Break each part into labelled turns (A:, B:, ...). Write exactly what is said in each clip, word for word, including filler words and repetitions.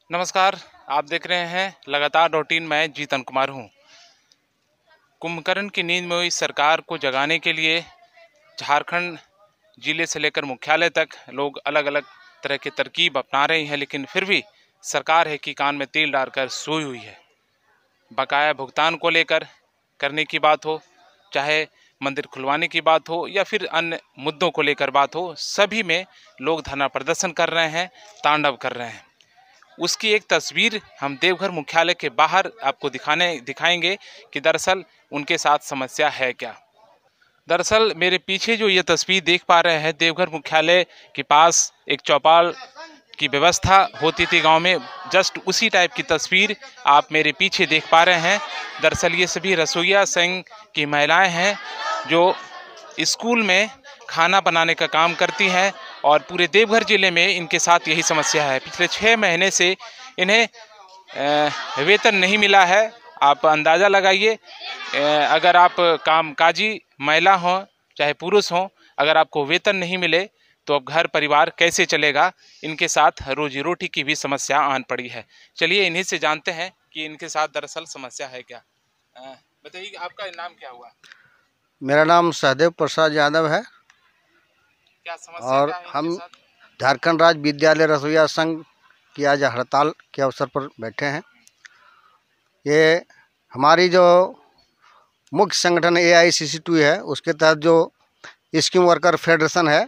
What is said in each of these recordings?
A: नमस्कार, आप देख रहे हैं लगातार डॉट इन। मैं जीतन कुमार हूं। कुंभकर्ण की नींद में हुई सरकार को जगाने के लिए झारखंड जिले से लेकर मुख्यालय तक लोग अलग अलग तरह की तरकीब अपना रहे हैं, लेकिन फिर भी सरकार है कि कान में तेल डालकर सोई हुई है। बकाया भुगतान को लेकर करने की बात हो, चाहे मंदिर खुलवाने की बात हो या फिर अन्य मुद्दों को लेकर बात हो, सभी में लोग धरना प्रदर्शन कर रहे हैं, तांडव कर रहे हैं। उसकी एक तस्वीर हम देवघर मुख्यालय के बाहर आपको दिखाने दिखाएंगे कि दरअसल उनके साथ समस्या है क्या। दरअसल मेरे पीछे जो ये तस्वीर देख पा रहे हैं, देवघर मुख्यालय के पास एक चौपाल की व्यवस्था होती थी गांव में, जस्ट उसी टाइप की तस्वीर आप मेरे पीछे देख पा रहे हैं। दरअसल ये सभी रसोइया संघ की महिलाएं हैं जो स्कूल में खाना बनाने का काम करती हैं और पूरे देवघर जिले में इनके साथ यही समस्या है। पिछले छः महीने से इन्हें वेतन नहीं मिला है। आप अंदाज़ा लगाइए, अगर आप कामकाजी महिला हों चाहे पुरुष हों, अगर आपको वेतन नहीं मिले तो अब घर परिवार कैसे चलेगा। इनके साथ रोजी रोटी की भी समस्या आन पड़ी है। चलिए इन्हीं से जानते हैं कि इनके साथ दरअसल समस्या है क्या। बताइए आपका नाम क्या हुआ?
B: मेरा नाम सहदेव प्रसाद यादव है।
A: क्या समस्या
B: और
A: है
B: हम झारखंड राज्य विद्यालय रसोइया संघ की आज हड़ताल के अवसर पर बैठे हैं। ये हमारी जो मुख्य संगठन ए आई सी सी टू है, उसके तहत जो स्कीम वर्कर फेडरेशन है,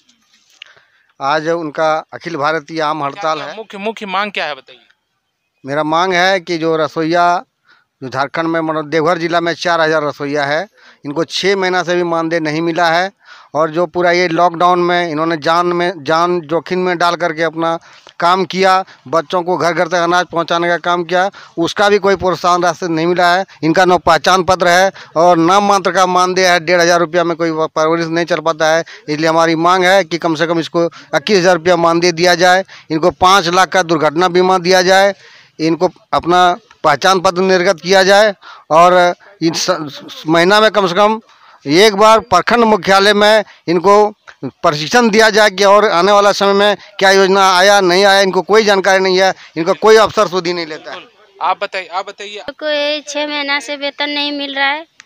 B: आज उनका अखिल भारतीय आम हड़ताल है।
A: मुख्य मुख्य मांग क्या है बताइए?
B: मेरा मांग है कि जो रसोइया जो झारखंड में मतलब देवघर जिला में चार हज़ार रसोइया है, इनको छः महीना से भी मानदेय नहीं मिला है। और जो पूरा ये लॉकडाउन में इन्होंने जान में जान जोखिम में डाल करके अपना काम किया, बच्चों को घर घर तक अनाज पहुंचाने का काम किया, उसका भी कोई प्रोत्साहन राशि नहीं मिला है। इनका न पहचान पत्र है और नाम मात्र का मानदेय है। डेढ़ हज़ार रुपया में कोई परवरिश नहीं चल पाता है। इसलिए हमारी मांग है कि कम से कम इसको इक्कीस हज़ार रुपया मानदेय दिया जाए, इनको पाँच लाख का दुर्घटना बीमा दिया जाए, इनको अपना पहचान पत्र निर्गत किया जाए और इस महीना में कम से कम एक बार प्रखंड मुख्यालय में इनको प्रशिक्षण दिया जाए कि और आने वाला समय में क्या योजना आया नहीं आया, इनको कोई जानकारी नहीं है, इनका कोई अफसर सुधी नहीं लेता है।
A: आप बताइए आप बताइए
C: कोई छः महीना से वेतन नहीं मिल रहा है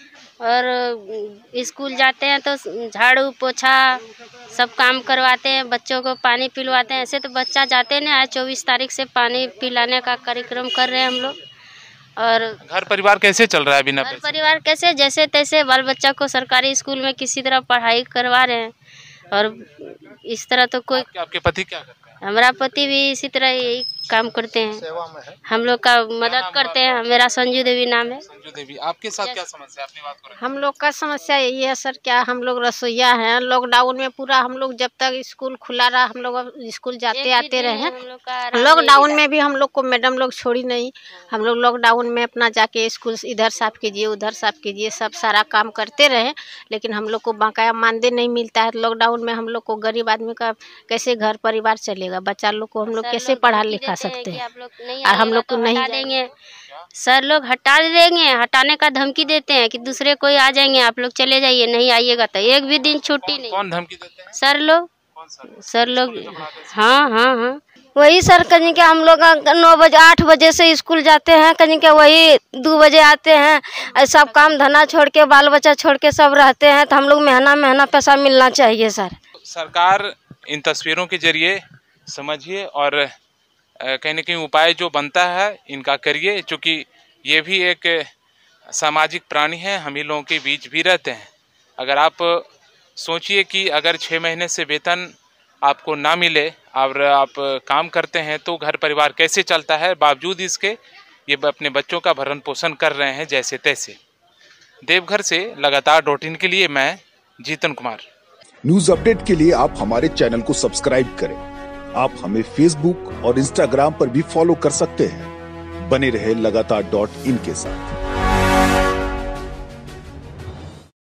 C: और स्कूल जाते हैं तो झाड़ू पोछा सब काम करवाते हैं, बच्चों को पानी पिलवाते हैं। ऐसे तो बच्चा जाते नहीं, आज चौबीस तारीख से पानी पिलाने का कार्यक्रम कर रहे हैं हम लोग। और
A: घर परिवार कैसे चल रहा है बिना
C: घर परिवार कैसे जैसे तैसे बाल बच्चा को सरकारी स्कूल में किसी तरह पढ़ाई करवा रहे हैं। और इस तरह तो कोई
A: आपके, आपके पति क्या करते हैं?
C: हमारा पति भी इसी तरह यही काम करते हैं,
B: सेवा में है,
C: हम लोग का मदद करते हैं। मेरा संजू देवी नाम है।
A: संजू देवी, आपके साथ क्या समस्या है? अपनी बात करें।
D: हम लोग का समस्या यही है सर, क्या हम लोग रसोइया हैं। लॉकडाउन में पूरा हम लोग जब तक स्कूल खुला रहा, हम लोग स्कूल जाते आते रहे। लॉकडाउन में भी हम लोग को मैडम लोग छोड़ी नहीं। हम लोग लॉकडाउन में अपना जाके स्कूल इधर साफ कीजिए उधर साफ कीजिए सब सारा काम करते रहे, लेकिन हम लोग को बकाया मानदेय नहीं मिलता है। लॉकडाउन में हम लोग को गरीब आदमी का कैसे घर परिवार चलेगा, बच्चा लोग को हम लोग कैसे पढ़ा लिखा सकते हैं। और हम लोग को नहीं
C: देंगे सर, लोग हटा देंगे, हटाने का धमकी देते हैं कि दूसरे कोई आ जाएंगे, आप लोग चले जाइए, नहीं आइएगा तो एक भी दिन छुट्टी नहीं।
A: कौन धमकी देते हैं?
C: सर लोग सर लोग हाँ हाँ हाँ
D: वही सर, कहीं के हम लोग नौ बजे आठ बजे से स्कूल जाते हैं, कहीं के वही दो बजे आते हैं। सब काम धंधा छोड़ के बाल बच्चा छोड़ के सब रहते हैं, तो हम लोग महीना महीना पैसा मिलना चाहिए सर।
A: सरकार इन तस्वीरों के जरिए समझिए और कहीं ना कहीं उपाय जो बनता है इनका करिए, क्योंकि ये भी एक सामाजिक प्राणी है, हम ही लोगों के बीच भी रहते हैं। अगर आप सोचिए कि अगर छः महीने से वेतन आपको ना मिले और आप काम करते हैं तो घर परिवार कैसे चलता है। बावजूद इसके ये अपने बच्चों का भरण पोषण कर रहे हैं जैसे तैसे। देवघर से लगातार डॉट इन के लिए मैं जीतन कुमार।
E: न्यूज अपडेट के लिए आप हमारे चैनल को सब्सक्राइब करें। आप हमें फेसबुक और इंस्टाग्राम पर भी फॉलो कर सकते हैं। बने रहे लगातार डॉट इन के साथ।